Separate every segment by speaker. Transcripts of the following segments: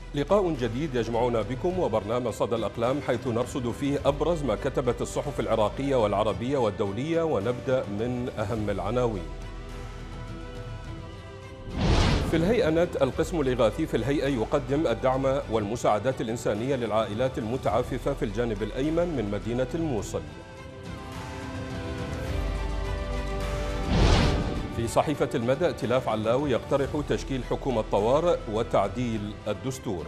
Speaker 1: لقاء جديد يجمعنا بكم وبرنامج صدى الأقلام، حيث نرصد فيه أبرز ما كتبت الصحف العراقية والعربية والدولية، ونبدأ من أهم العناوين. في الهيئة نت، القسم الإغاثي في الهيئة يقدم الدعم والمساعدات الإنسانية للعائلات المتعففة في الجانب الأيمن من مدينة الموصل. في صحيفة المدى، ائتلاف علاوي يقترح تشكيل حكومة طوارئ وتعديل الدستور.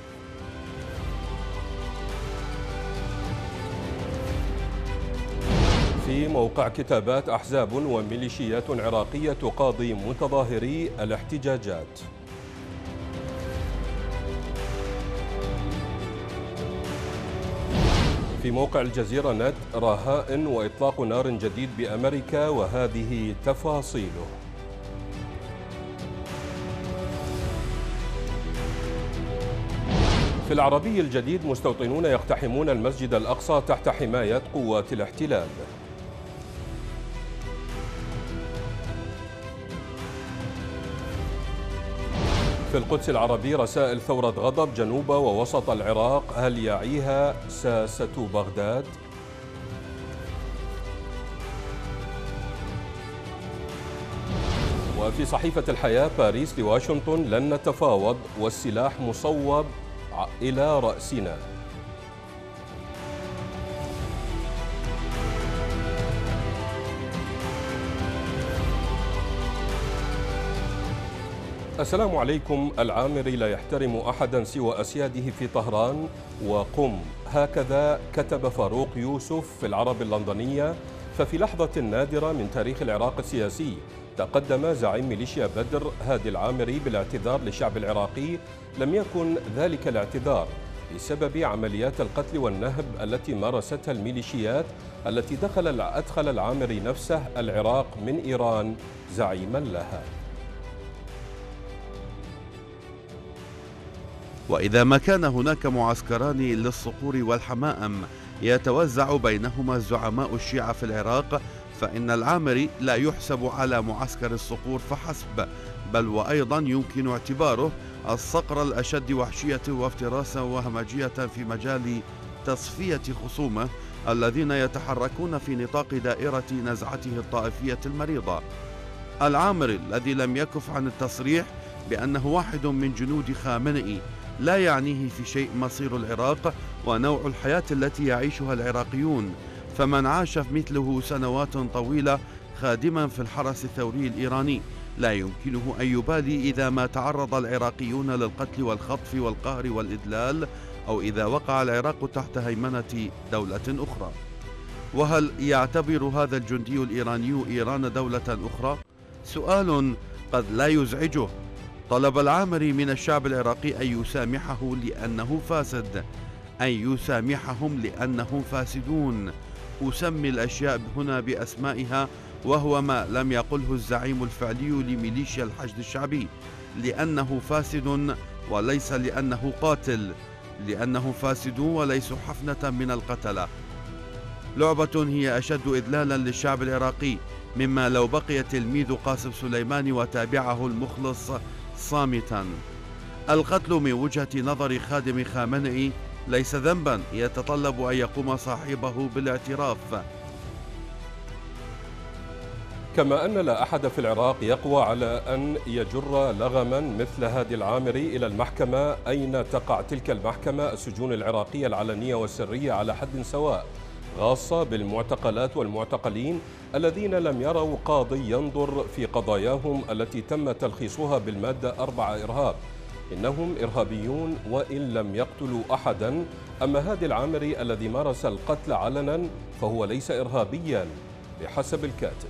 Speaker 1: في موقع كتابات، أحزاب وميليشيات عراقية تقاضي متظاهري الاحتجاجات. في موقع الجزيرة نت، رهائن وإطلاق نار جديد بأمريكا وهذه تفاصيله. في العربي الجديد، مستوطنون يقتحمون المسجد الأقصى تحت حماية قوات الاحتلال. في القدس العربي، رسائل ثورة غضب جنوب ووسط العراق، هل يعيها ساسة بغداد؟ وفي صحيفة الحياة، باريس لواشنطن لن نتفاوض والسلاح مصوب إلى رأسنا. السلام عليكم. العامري لا يحترم أحدا سوى أسياده في طهران وقم، هكذا كتب فاروق يوسف في العرب اللندنية. ففي لحظة نادرة من تاريخ العراق السياسي، تقدم زعيم ميليشيا بدر هادي العامري بالاعتذار للشعب العراقي. لم يكن ذلك الاعتذار بسبب عمليات القتل والنهب التي مارستها الميليشيات التي أدخل العامري نفسه العراق من إيران زعيما لها.
Speaker 2: وإذا ما كان هناك معسكران للصقور والحمائم يتوزع بينهما زعماء الشيعة في العراق، فإن العامري لا يحسب على معسكر الصقور فحسب، بل وأيضا يمكن اعتباره الصقر الأشد وحشية وافتراسا وهمجية في مجال تصفية خصومه الذين يتحركون في نطاق دائرة نزعته الطائفية المريضة. العامري الذي لم يكف عن التصريح بأنه واحد من جنود خامنئي لا يعنيه في شيء مصير العراق ونوع الحياة التي يعيشها العراقيون، فمن عاش مثله سنوات طويلة خادما في الحرس الثوري الإيراني لا يمكنه أن يبالي إذا ما تعرض العراقيون للقتل والخطف والقهر والإذلال، أو إذا وقع العراق تحت هيمنة دولة أخرى. وهل يعتبر هذا الجندي الإيراني إيران دولة أخرى؟ سؤال قد لا يزعجه. طلب العامري من الشعب العراقي أن يسامحه لأنه فاسد، أن يسامحهم لأنهم فاسدون. أسمي الأشياء هنا بأسمائها، وهو ما لم يقله الزعيم الفعلي لميليشيا الحشد الشعبي، لأنه فاسد وليس لأنه قاتل، لأنهم فاسدون وليسوا حفنة من القتلة. لعبة هي أشد إذلالا للشعب العراقي مما لو بقي تلميذ قاسم سليماني وتابعه المخلص صامتا. القتل من وجهة نظر خادم خامنئي ليس ذنبا يتطلب أن يقوم صاحبه بالاعتراف.
Speaker 1: كما أن لا أحد في العراق يقوى على أن يجر لغما مثل هادي العامري إلى المحكمة. أين تقع تلك المحكمة؟ السجون العراقية العلنية والسرية على حد سواء، خاصة بالمعتقلات والمعتقلين الذين لم يروا قاضي ينظر في قضاياهم التي تم تلخيصها بالمادة 4 إرهاب. إنهم إرهابيون وإن لم يقتلوا أحدا. أما هادي العامري الذي مارس القتل علنا فهو ليس إرهابيا بحسب الكاتب.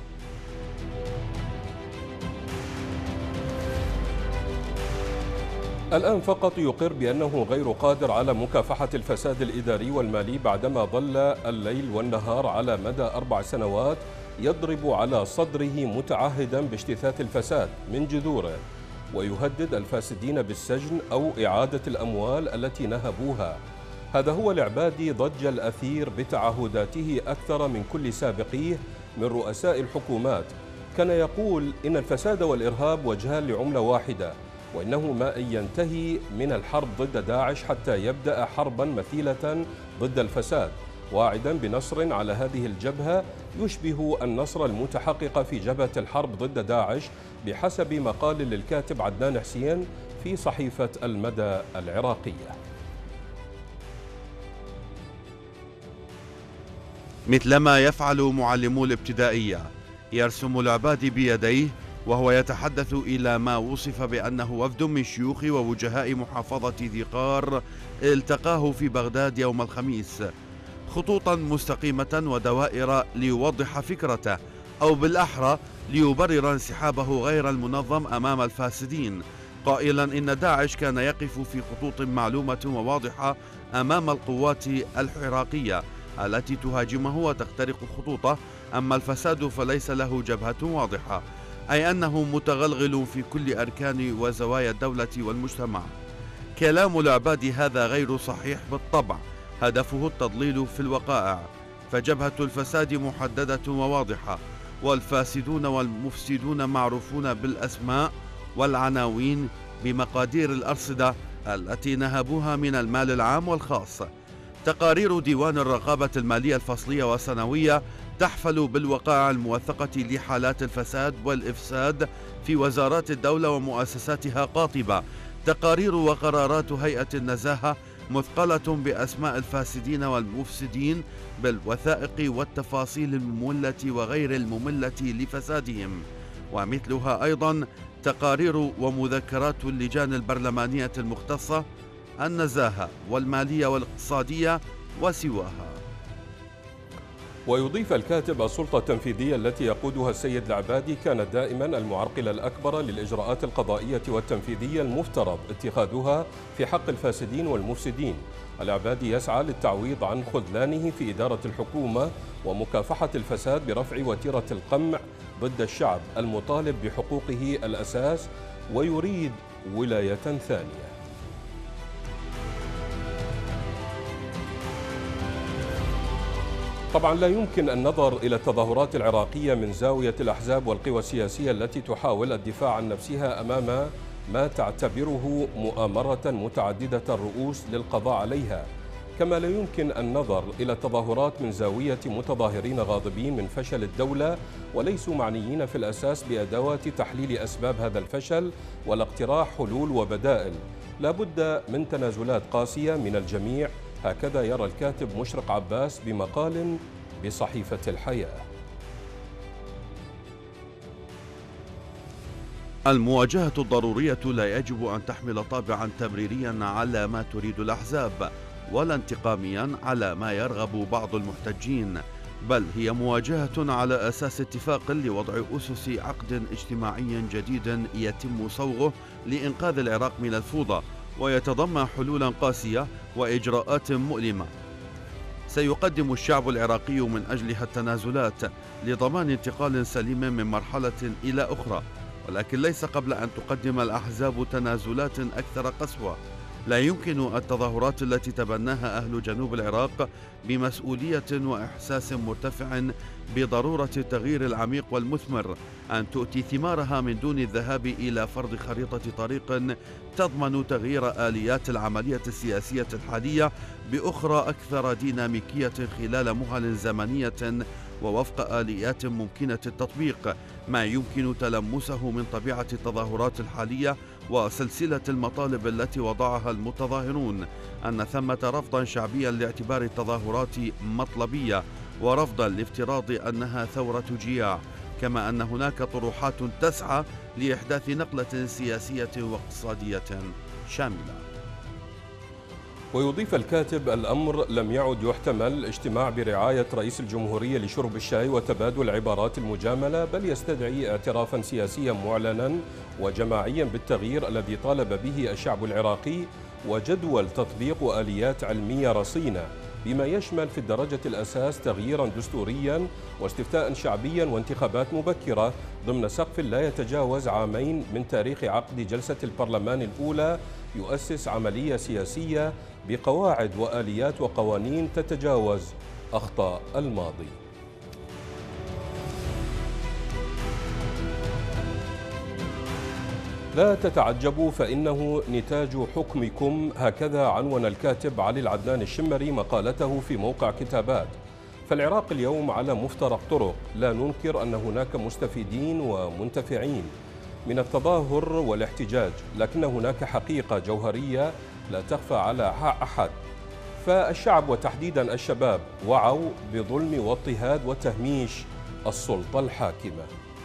Speaker 1: الآن فقط يقر بأنه غير قادر على مكافحة الفساد الإداري والمالي بعدما ظل الليل والنهار على مدى 4 سنوات يضرب على صدره متعهدا باجتثاث الفساد من جذوره، ويهدد الفاسدين بالسجن أو إعادة الأموال التي نهبوها. هذا هو العبادي ضج الأثير بتعهداته أكثر من كل سابقيه من رؤساء الحكومات. كان يقول إن الفساد والإرهاب وجهان لعملة واحدة، وإنه ما أن ينتهي من الحرب ضد داعش حتى يبدأ حربا مثيلة ضد الفساد، واعدا بنصر على هذه الجبهة يشبه النصر المتحقق في جبهة الحرب ضد داعش، بحسب مقال للكاتب عدنان حسين في صحيفة المدى العراقية.
Speaker 2: مثلما يفعل معلمو الابتدائية، يرسم العباد بيديه وهو يتحدث إلى ما وصف بأنه وفد من شيوخ ووجهاء محافظة ذي قار التقاه في بغداد يوم الخميس، خطوطا مستقيمة ودوائر ليوضح فكرته، أو بالأحرى ليبرر انسحابه غير المنظم أمام الفاسدين، قائلا إن داعش كان يقف في خطوط معلومة وواضحة أمام القوات العراقية التي تهاجمه وتخترق خطوطه، أما الفساد فليس له جبهة واضحة، أي أنه متغلغل في كل أركان وزوايا الدولة والمجتمع. كلام العباد هذا غير صحيح بالطبع، هدفه التضليل في الوقائع، فجبهة الفساد محددة وواضحة، والفاسدون والمفسدون معروفون بالأسماء والعناوين بمقادير الأرصدة التي نهبوها من المال العام والخاص. تقارير ديوان الرقابة المالية الفصلية والسنوية تحفل بالوقائع الموثقة لحالات الفساد والإفساد في وزارات الدولة ومؤسساتها قاطبة. تقارير وقرارات هيئة النزاهة مثقلة بأسماء الفاسدين والمفسدين بالوثائق والتفاصيل المملة وغير المملة لفسادهم، ومثلها أيضا تقارير ومذكرات اللجان البرلمانية المختصة، النزاهة والمالية والاقتصادية وسواها.
Speaker 1: ويضيف الكاتب: السلطة التنفيذية التي يقودها السيد العبادي كانت دائما المعرقل الأكبر للإجراءات القضائية والتنفيذية المفترض اتخاذها في حق الفاسدين والمفسدين. العبادي يسعى للتعويض عن خذلانه في إدارة الحكومة ومكافحة الفساد برفع وتيرة القمع ضد الشعب المطالب بحقوقه الأساس، ويريد ولاية ثانية. طبعا لا يمكن النظر إلى التظاهرات العراقية من زاوية الأحزاب والقوى السياسية التي تحاول الدفاع عن نفسها أمام ما تعتبره مؤامرة متعددة الرؤوس للقضاء عليها، كما لا يمكن النظر إلى التظاهرات من زاوية متظاهرين غاضبين من فشل الدولة وليسوا معنيين في الأساس بأدوات تحليل أسباب هذا الفشل ولا اقتراح حلول وبدائل. لا بد من تنازلات قاسية من الجميع، هكذا يرى الكاتب مشرق عباس بمقال بصحيفة الحياة.
Speaker 2: المواجهة الضرورية لا يجب أن تحمل طابعا تبريريا على ما تريد الأحزاب، ولا انتقاميا على ما يرغب بعض المحتجين، بل هي مواجهة على أساس اتفاق لوضع أسس عقد اجتماعي جديد يتم صوغه لإنقاذ العراق من الفوضى، ويتضمن حلولا قاسية وإجراءات مؤلمة سيقدم الشعب العراقي من أجلها التنازلات لضمان انتقال سليم من مرحلة إلى أخرى، ولكن ليس قبل أن تقدم الأحزاب تنازلات أكثر قسوة. لا يمكن التظاهرات التي تبناها أهل جنوب العراق بمسؤولية وإحساس مرتفع بضرورة التغيير العميق والمثمر أن تؤتي ثمارها من دون الذهاب إلى فرض خريطة طريق تضمن تغيير آليات العملية السياسية الحالية بأخرى أكثر ديناميكية خلال مهل زمنية ووفق آليات ممكنة التطبيق، ما يمكن تلمسه من طبيعة التظاهرات الحالية وسلسلة المطالب التي وضعها المتظاهرون، أن ثمة رفضا شعبيا لاعتبار التظاهرات مطلبية ورفضا لافتراض أنها ثورة جياع، كما أن هناك طروحات تسعى لإحداث نقلة سياسية واقتصادية شاملة.
Speaker 1: ويضيف الكاتب: الأمر لم يعد يحتمل اجتماع برعاية رئيس الجمهورية لشرب الشاي وتبادل العبارات المجاملة، بل يستدعي اعترافا سياسيا معلنا وجماعيا بالتغيير الذي طالب به الشعب العراقي، وجدول تطبيق وآليات علمية رصينة بما يشمل في الدرجة الأساس تغييرا دستوريا واستفتاء شعبيا وانتخابات مبكرة ضمن سقف لا يتجاوز عامين من تاريخ عقد جلسة البرلمان الأولى، يؤسس عملية سياسية بقواعد وآليات وقوانين تتجاوز أخطاء الماضي. لا تتعجبوا فإنه نتاج حكمكم، هكذا عنون الكاتب علي العدنان الشمري مقالته في موقع كتابات. فالعراق اليوم على مفترق طرق، لا ننكر أن هناك مستفيدين ومنتفعين من التظاهر والاحتجاج، لكن هناك حقيقة جوهرية لا تخفى على أحد. فالشعب وتحديدا الشباب وعوا بظلم واضطهاد وتهميش السلطة الحاكمة.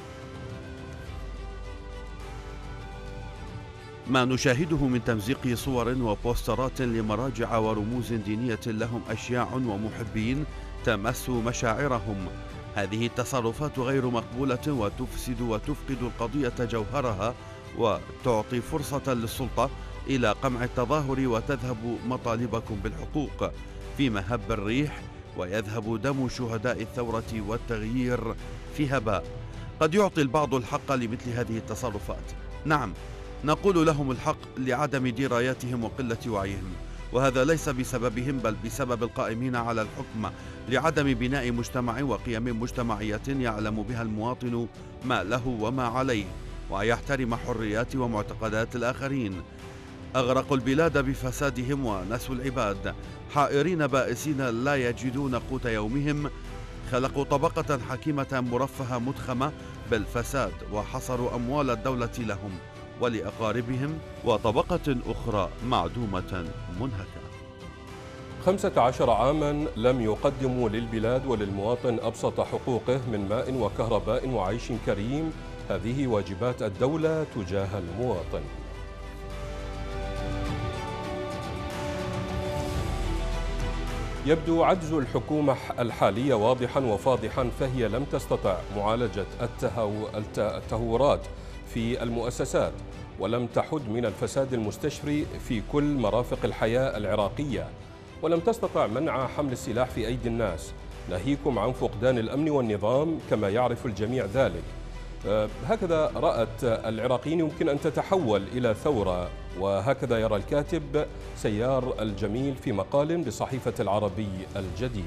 Speaker 2: ما نشاهده من تمزيق صور وبوسترات لمراجع ورموز دينية لهم أشياع ومحبين تمس مشاعرهم. هذه التصرفات غير مقبولة وتفسد وتفقد القضية جوهرها، وتعطي فرصة للسلطة إلى قمع التظاهر وتذهب مطالبكم بالحقوق في مهب الريح، ويذهب دم شهداء الثورة والتغيير في هباء. قد يعطي البعض الحق لمثل هذه التصرفات، نعم، نقول لهم الحق لعدم درايتهم وقلة وعيهم، وهذا ليس بسببهم بل بسبب القائمين على الحكم، لعدم بناء مجتمع وقيم مجتمعية يعلم بها المواطن ما له وما عليه، ويحترم حريات ومعتقدات الآخرين. أغرقوا البلاد بفسادهم ونسوا العباد، حائرين بائسين لا يجدون قوت يومهم. خلقوا طبقة حكيمة مرفهة مدخمة بالفساد، وحصروا أموال الدولة لهم ولأقاربهم، وطبقة أخرى معدومة منهكة.
Speaker 1: 15 عاما لم يقدموا للبلاد وللمواطن أبسط حقوقه من ماء وكهرباء وعيش كريم. هذه واجبات الدولة تجاه المواطن. يبدو عجز الحكومة الحالية واضحا وفاضحا، فهي لم تستطع معالجة التهورات في المؤسسات، ولم تحد من الفساد المستشري في كل مرافق الحياة العراقية، ولم تستطع منع حمل السلاح في أيدي الناس، ناهيكم عن فقدان الأمن والنظام كما يعرف الجميع ذلك. هكذا رأت العراقيين يمكن أن تتحول إلى ثورة، وهكذا يرى الكاتب سيار الجميل في مقال بصحيفة العربي الجديد.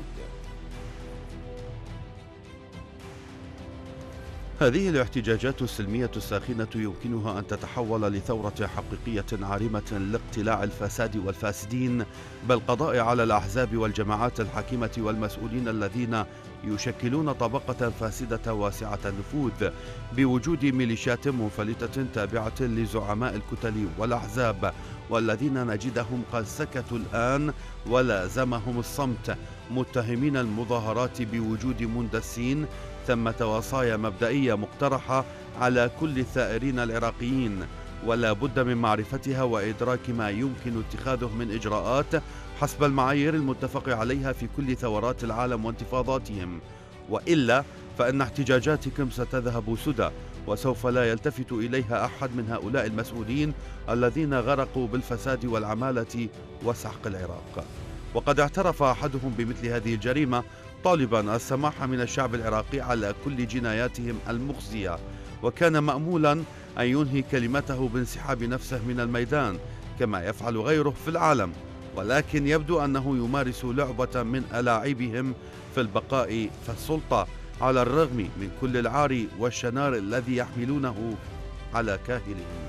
Speaker 2: هذه الاحتجاجات السلمية الساخنة يمكنها أن تتحول لثورة حقيقية عارمة لاقتلاع الفساد والفاسدين، بالقضاء على الأحزاب والجماعات الحاكمة والمسؤولين الذين يشكلون طبقة فاسدة واسعة النفوذ، بوجود ميليشيات منفلتة تابعة لزعماء الكتل والأحزاب، والذين نجدهم قد سكتوا الآن ولازمهم الصمت، متهمين المظاهرات بوجود مندسين. ثمة وصايا مبدئية مقترحة على كل الثائرين العراقيين، ولا بد من معرفتها وإدراك ما يمكن اتخاذه من إجراءات حسب المعايير المتفق عليها في كل ثورات العالم وانتفاضاتهم، وإلا فإن احتجاجاتكم ستذهب سدى، وسوف لا يلتفت إليها أحد من هؤلاء المسؤولين الذين غرقوا بالفساد والعمالة وسحق العراق. وقد اعترف أحدهم بمثل هذه الجريمة، طالبا السماح من الشعب العراقي على كل جناياتهم المخزية، وكان مأمولا أن ينهي كلمته بانسحاب نفسه من الميدان كما يفعل غيره في العالم، ولكن يبدو أنه يمارس لعبة من ألاعبهم في البقاء في السلطة على الرغم من كل العار والشنار الذي يحملونه على كاهلهم.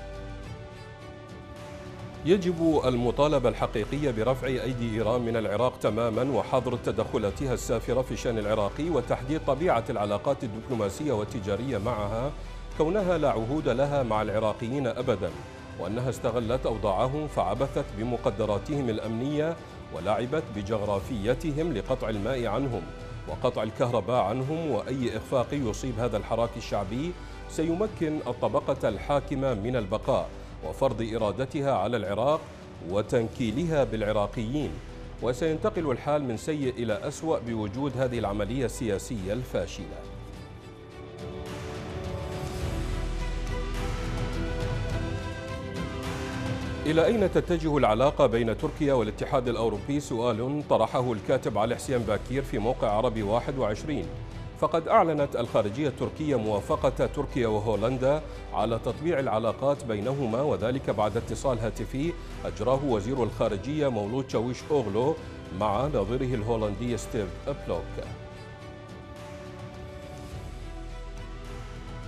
Speaker 1: يجب المطالبة الحقيقية برفع أيدي إيران من العراق تماما، وحظر تدخلاتها السافرة في الشأن العراقي، وتحديد طبيعة العلاقات الدبلوماسية والتجارية معها، كونها لا عهود لها مع العراقيين أبدا، وأنها استغلت أوضاعهم فعبثت بمقدراتهم الأمنية ولعبت بجغرافيتهم لقطع الماء عنهم وقطع الكهرباء عنهم. وأي إخفاق يصيب هذا الحراك الشعبي سيمكن الطبقة الحاكمة من البقاء وفرض إرادتها على العراق وتنكيلها بالعراقيين، وسينتقل الحال من سيء إلى أسوأ بوجود هذه العملية السياسية الفاشلة. إلى أين تتجه العلاقة بين تركيا والاتحاد الأوروبي؟ سؤال طرحه الكاتب علي حسين باكير في موقع عربي 21. فقد أعلنت الخارجية التركية موافقة تركيا وهولندا على تطبيع العلاقات بينهما، وذلك بعد اتصال هاتفي أجراه وزير الخارجية مولود تشاويش أوغلو مع نظيره الهولندي ستيف بلوك.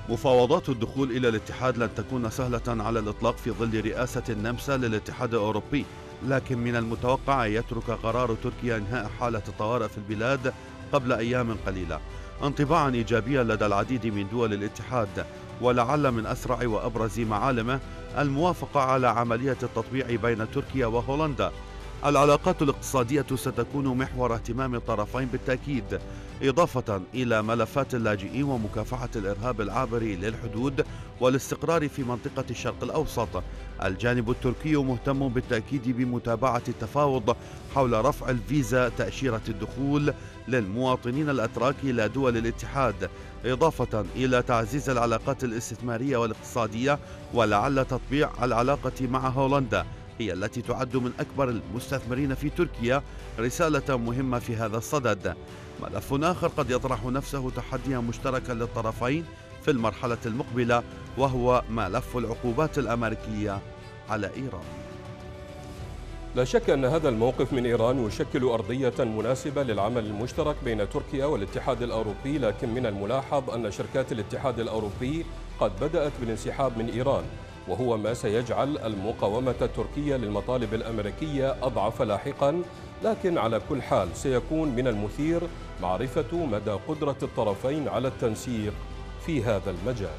Speaker 2: مفاوضات الدخول إلى الاتحاد لن تكون سهلة على الإطلاق في ظل رئاسة النمسا للاتحاد الأوروبي، لكن من المتوقع أن يترك قرار تركيا إنهاء حالة الطوارئ في البلاد قبل أيام قليلة انطباعا إيجابيا لدى العديد من دول الاتحاد، ولعل من أسرع وأبرز معالمه الموافقة على عملية التطبيع بين تركيا وهولندا. العلاقات الاقتصادية ستكون محور اهتمام الطرفين بالتأكيد، إضافة إلى ملفات اللاجئين ومكافحة الإرهاب العابر للحدود والاستقرار في منطقة الشرق الأوسط. الجانب التركي مهتم بالتأكيد بمتابعة التفاوض حول رفع الفيزا تأشيرة الدخول للمواطنين الأتراك إلى دول الاتحاد، إضافة إلى تعزيز العلاقات الاستثمارية والاقتصادية، ولعل تطبيع العلاقة مع هولندا هي التي تعد من أكبر المستثمرين في تركيا رسالة مهمة في هذا الصدد. ملف آخر قد يطرح نفسه تحديا مشتركا للطرفين في المرحلة المقبلة، وهو ملف العقوبات الأمريكية على إيران.
Speaker 1: لا شك أن هذا الموقف من إيران يشكل أرضية مناسبة للعمل المشترك بين تركيا والاتحاد الأوروبي، لكن من الملاحظ أن شركات الاتحاد الأوروبي قد بدأت بالانسحاب من إيران، وهو ما سيجعل المقاومة التركية للمطالب الأمريكية أضعف لاحقا. لكن على كل حال سيكون من المثير معرفة مدى قدرة الطرفين على التنسيق في هذا المجال.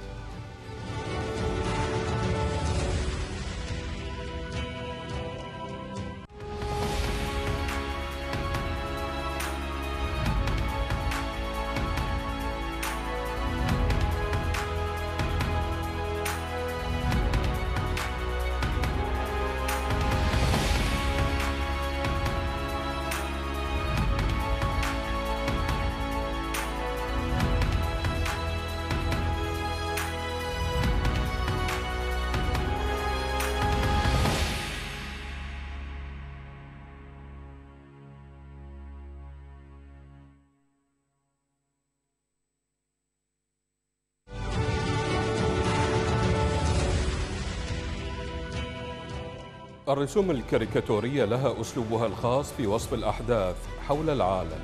Speaker 1: الرسوم الكاريكاتورية لها أسلوبها الخاص في وصف الأحداث حول العالم.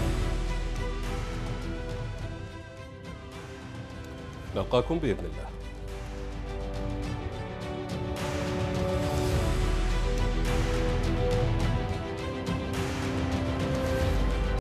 Speaker 1: نلقاكم بإذن الله.